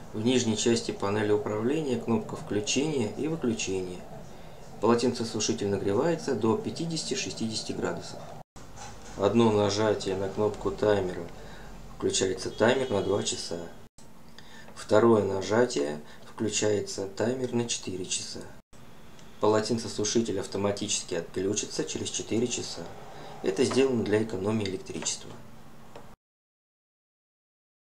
В нижней части панели управления кнопка включения и выключения. Полотенцесушитель нагревается до 50-60 градусов. Одно нажатие на кнопку таймера включается таймер на 2 часа. Второе нажатие включается таймер на 4 часа. Полотенцесушитель автоматически отключится через 4 часа. Это сделано для экономии электричества.